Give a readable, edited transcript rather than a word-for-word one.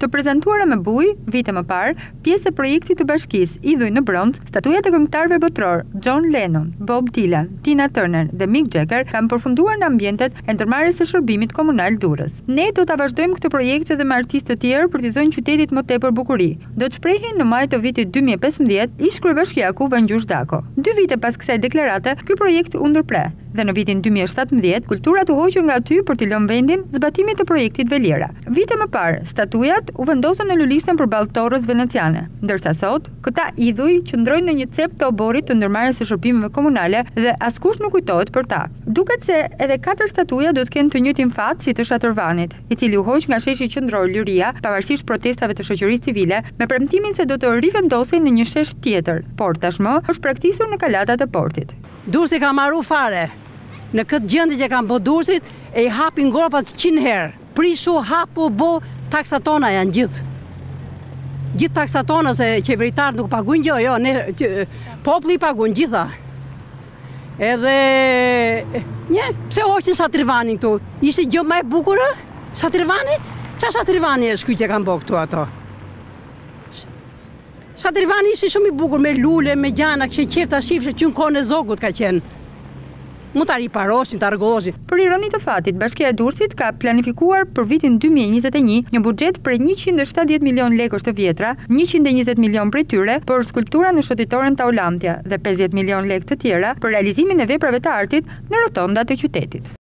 Të prezantuara me bujë vite më parë, pjesë e projektit të bashkisë Idhuj në bronz, statujat e këngëtarëve botror John Lennon, Bob Dylan, Tina Turner dhe Mick Jagger kanë përfunduar në ambientet e ndërmarrjes së shërbimit komunal Durrës. Ne do ta vazhdojmë këtë projekt edhe me artistë të tjerë për t'i dhënë qytetit më tepër bukuri. Do të shprehin në maj të vitit 2015 ish kryebashkiaku Vangjush Dako. 2 vite pas kësaj deklarate, ky projekt u ndërpre dhe në vitin 2017 kultura u hoqur nga aty për t'i lënë vendin zbatimit të projektit Veliera. Vite më parë, statujat u vendosën në lulishten përballë Torrës veneciane, ndërsa sot këta idhuj qëndrojnë në një cep të oborrit të ndërmarrjes së shërbimeve komunale dhe askush nuk kujtohet për ta. Duket se edhe 4 statuja do të kenë të njëjtin fat si të Shatërvanit, i cili u hoq nga sheshi qendror Liria pavarësisht protestave të shoqërisë civile, me premtimin se do të rivendosen në një shesh tjetër, por tashmë është praktikisur në kalatat e portit. Durrësi ka marru fare. Në këtë gjendje që kanë bërë Durrësit, e i hapin gropat 100 herë. Prishu, hapu, bo, taksatona janë gjithë. Gjithë taksatona se qeveritarët nuk paguajnë gjë, jo, populli paguajnë gjitha. Edhe, pse hoqin Shatërvanin këtu? Ishte gjë më e bukur, Shatërvani? Qa Shatërvani është ky që kanë bërë këtu ato? Shatërvani ishte shumë i bukur, me lule, me gjana, këshin qefta shifre, që në kone zogut ka qenë. Mund ta riparoshin, ta rregullosin. Për ironi të fatit, Bashkia e Durrësit ka planifikuar për vitin 2021 një buxhet për 170 milion lekësh të vjetra, 120 milion prej tyre për skulptura në shotitoren Taulantia dhe 50 milion lekë të tjera për realizimin e veprave të artit në rotondat e qytetit.